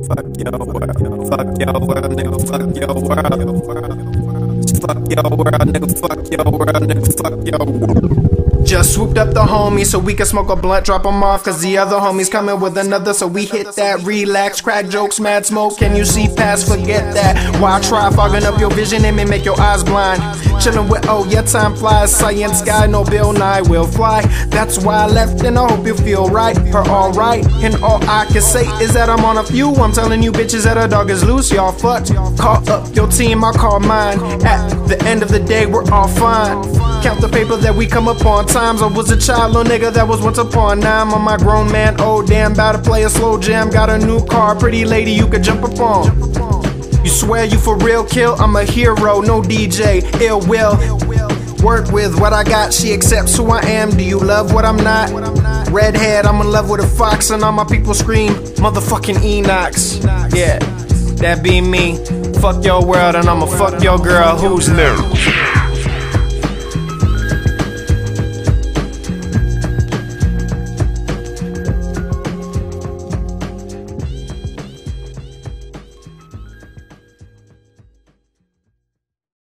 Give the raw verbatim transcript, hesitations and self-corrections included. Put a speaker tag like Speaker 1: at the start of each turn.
Speaker 1: Fuck your world, fuck your world, nigga, fuck your world. Fuck your world, nigga, fuck your world, nigga, fuck your world.
Speaker 2: Just swooped up the homie so we can smoke a blunt, drop them off, cause the other homie's coming with another. So we hit that, relax, crack jokes, mad smoke. Can you see past, forget that. Why try fogging up your vision and may make your eyes blind. Chillin' with, oh yeah, time flies. Science guy, no Bill Nye will fly. That's why I left and I hope you feel right, or alright. And all I can say is that I'm on a few. I'm telling you bitches that a dog is loose, y'all fucked. Call up your team, I call mine. At the end of the day, we're all fine. Count the paper that we come upon. Times I was a child, little nigga that was once upon. Now I'm on my grown man, oh damn, about to play a slow jam. Got a new car, pretty lady you could jump upon. You swear you for real kill, I'm a hero, no D J, ill will. Work with what I got, she accepts who I am. Do you love what I'm not? Redhead, I'm in love with a fox, and all my people scream, motherfucking Enox. Yeah, that be me. Fuck your world and I'ma fuck your girl, who's new?